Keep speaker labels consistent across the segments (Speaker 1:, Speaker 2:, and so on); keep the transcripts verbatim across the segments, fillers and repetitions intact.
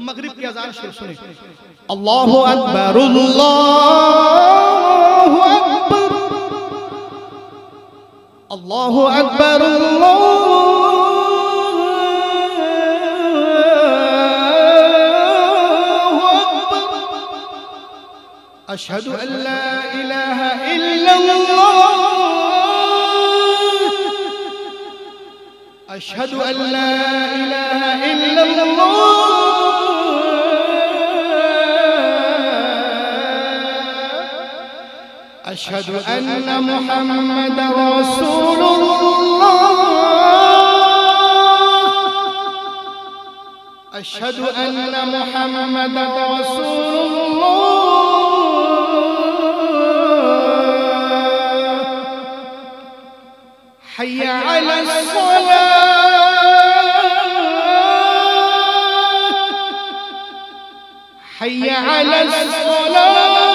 Speaker 1: मगरिब की अजान शुरू सुने। अल्लाहु अकबर अल्लाहु अकबर अल्लाहु अकबर अल्लाहु अकबर अशहदु अल्ला इलाहा इल्लल्लाह अशहदु अल्ला इलाहा इल्लल्लाह अशहदु अन्ना मुहम्मदर रसूलुल्लाह अशहदु अन्ना मुहम्मदर रसूलुल्लाह हय्या अलस्सलाह हय्या अलस्सलाह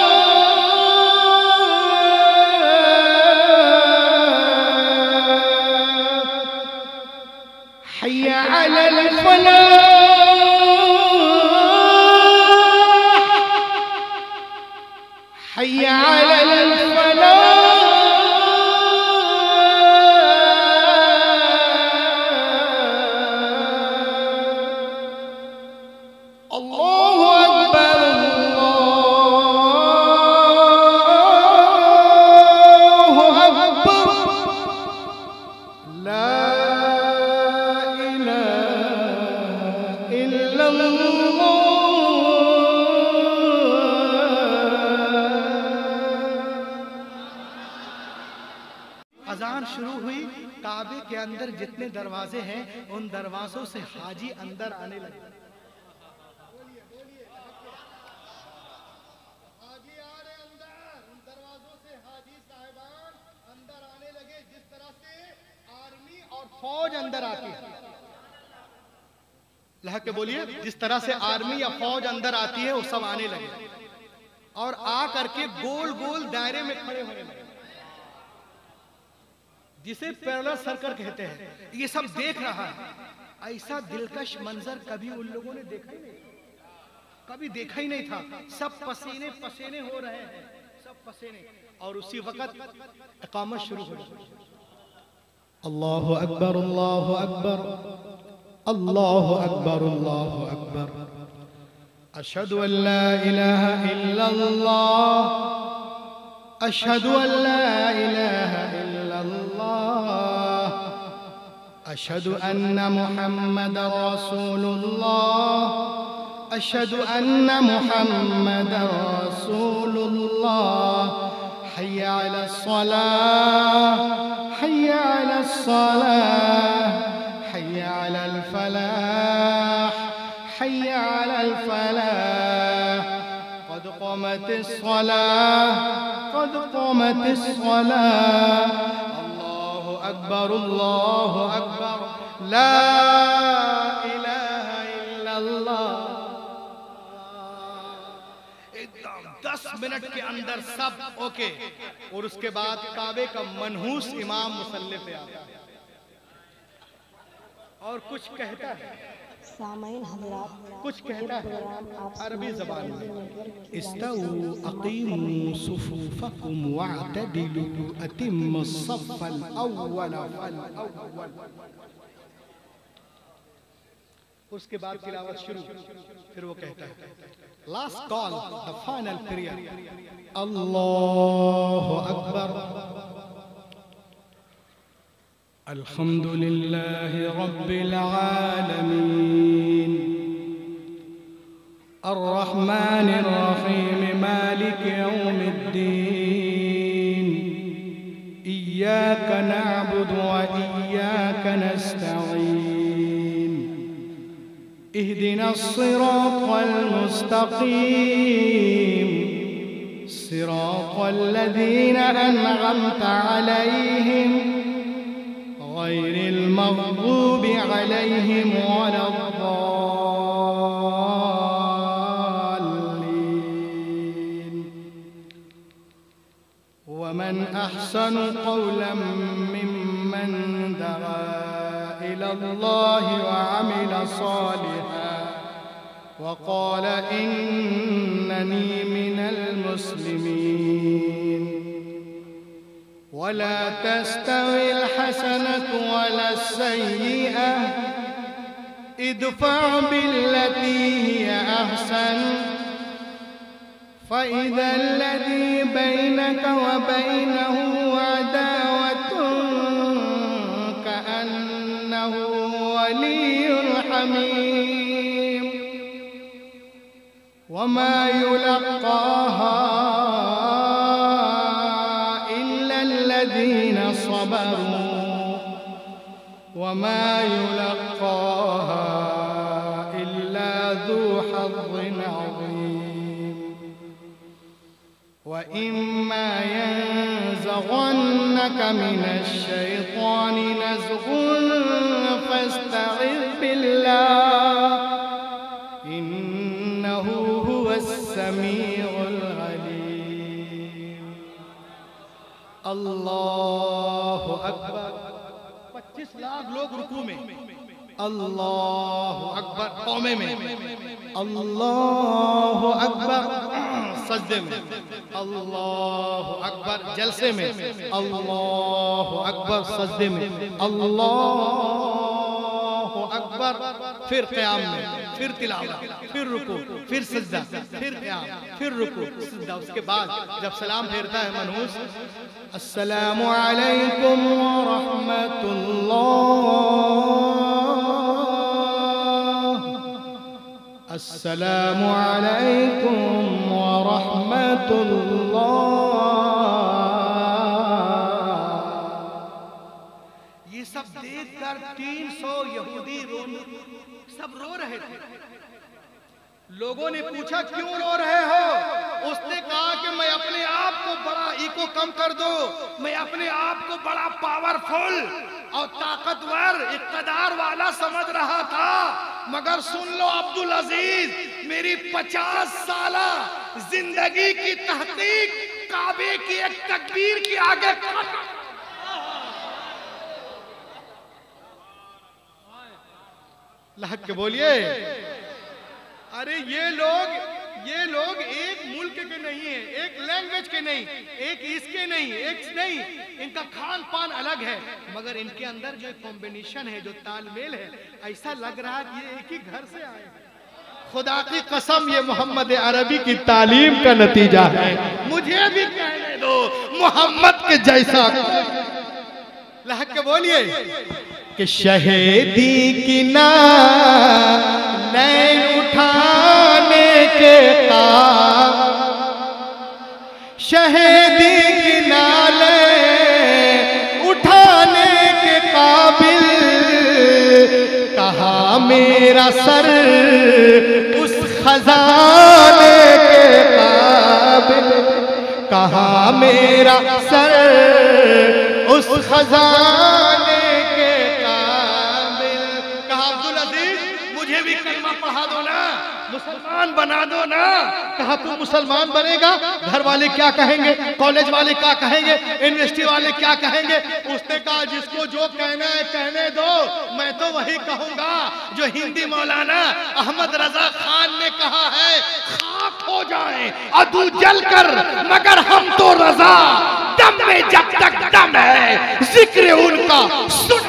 Speaker 1: हय्या अलल फलाह हय्या अलल फलाह अल्लाहु अकबर अल्लाहु अकबर ला अजान शुरू हुई। काबे के अंदर जितने दरवाजे हैं उन दरवाजों से हाजी अंदर आने लगे। हाजी आ रहे अंदर, उन दरवाजों से हाजी साहिबान अंदर आने लगे जिस तरह से आर्मी और फौज अंदर आती है। लह के बोलिए, जिस तरह से आर्मी या फौज अंदर आती है वो सब आने लगे और आ करके गोल गोल दायरे में खड़े होने लगे, जिसे पैरेलल सर्कल कहते हैं। ये सब देख रहा है। ऐसा दिलकश मंजर कभी उन लोगों ने देखा ही नहीं, कभी देखा ही नहीं था। सब पसीने पसीने हो रहे हैं, सब पसीने। और उसी वक्त इकामत शुरू हो गई। अल्लाहु अकबर अल्लाहु अकबर अल्लाहु अकबर अल्लाहु अकबर अशहदु अल्ला इलाहा इल्लल्लाह अशहदु अल्ला इलाहा इल्लल्लाह अशहदु अन्ना मुहम्मदर रसूलुल्लाह अशहदु अन्ना मुहम्मदर रसूलुल्लाह हय्या अलस्सलाह हय्या अलस्सलाह हय्या अलल फलाह हय्या अलल फलाह क़द क़ामतिस सलाह क़द क़ामतिस सलाह अल्लाहु अकबर अल्लाहु अकबर ला इलाहा इल्लल्लाह। एकदम दस मिनट के अंदर सब ओके। और उसके बाद काबे का मनहूस इमाम मुसल्ले पे आता है और कुछ कहता है।
Speaker 2: सामाइन हज़रात,
Speaker 1: कुछ कहता है अरबी ज़बान में, इस्तऊ अक़ीमू सुफ़ूफ़कुम वअतदिलू अतिम्मु स्सफ़्फ़ल अव्वल फल अव्वल। उसके बाद तिलावत शुरू। फिर वो कहता है last call, the final period, अल्लाहु अकबर। अल्हम्दुलिल्लाहि रब्बिल आलमीन अर्रहमानिर रहीम मालिकि यौमिद्दीन इय्याका नअबुदु व इय्याका नस्तईन इहदिनस सिरातल मुस्तक़ीम सिरातल लज़ीना अनअमता अलैहिम गैरिल मग़दूबि अलैहिम वलद्दाल्लीन। वमन अहसनु क़ौलन मिम्मन दआ इलल्लाहि व अमिल सालिहान वक़ाल इन्ननी मिनल मुस्लिमीन वला तस्तविल हसनतु वला सय्यिअ इदफ़अ बिल्लती हिय अहसन फ़इज़ा अल्लज़ी बैनक व बैनहु अदावतुन कअन्नहु वलियुन हमीम वमा युलक़्क़ाहा इल्ला अल्लज़ीना सबरू वमा युलक़्क़ाहा इल्ला ज़ू हज़्ज़िन अज़ीम वइम्मा यंज़ग़न्नक मिनश शैतानि नज़ग़ुन फ़स्तዒज़ बिल्लाह इन्नहु हुवस समीउल अलीम। अल्लाहु अकबर। पच्चीस लाख लोग रुकू में, अल्लाहु अकबर कौमे में, अल्लाहु अकबर सजदे में, अल्लाहु अकबर जलसे में, अल्लाहु अकबर सजदे में, अल्लाहु अकबर फिर क़याम में, फिर तिलावत, फिर रुकू, फिर सजदा, फिर क़याम, फिर रुकू, सजदा। उसके बाद जब सलाम फेरता है मनहूस, अस्सलामु अलैकुम व रहमतुल्लाह, अस्सलामु अलैकुम व रहमतुल्लाह। ये सब देखकर तीन सौ यहूदी रोमी सब रो रहे थे। लोगों ने पूछा क्यों रो रहे हो? उसने कहा कि मैं अपने आप को बड़ा ईको कम कर दो, मैं अपने आप को बड़ा पावरफुल और ताकतवर इक़्तिदार वाला समझ रहा था, मगर सुन लो अब्दुल अजीज, मेरी पचास साला जिंदगी की तहकीक काबे की एक तकबीर के आगे लहक के बोलिए। अरे ये लोग ये लोग एक मुल्क के नहीं है, एक लैंग्वेज के नहीं, एक इसके नहीं, एक नहीं, इनका खान पान अलग है, मगर इनके अंदर जो कॉम्बिनेशन है, जो तालमेल है, ऐसा लग रहा है कि ये एक ही घर से आए हैं। खुदा की कसम ये मोहम्मद अरबी की तालीम का नतीजा है। मुझे भी कहने दो मोहम्मद के जैसा। लहक के बोलिए कि शहीदी की ना नैन उठाने के काम, शहीदी की नाले उठाने के काबिल, कहा मेरा सर उस खजाने के काबिल, कहा मेरा सर उस खजाने के काबिल। कहा अब्दुल अजीज मुझे भी कलमा पढ़ा दो ना, मुसलमान बना दो ना। कहा तू मुसलमान बनेगा, घर वाले क्या कहेंगे, कॉलेज वाले क्या कहेंगे, यूनिवर्सिटी वाले क्या कहेंगे? उसने कहा जिसको जो कहना है कहने दो, मैं तो वही कहूंगा जो हिंदी मौलाना अहमद रजा खान ने कहा है, खाक हो जाए अदू जलकर मगर हम तो रजा, दम में जब तक दम है जिक्र उनका सुन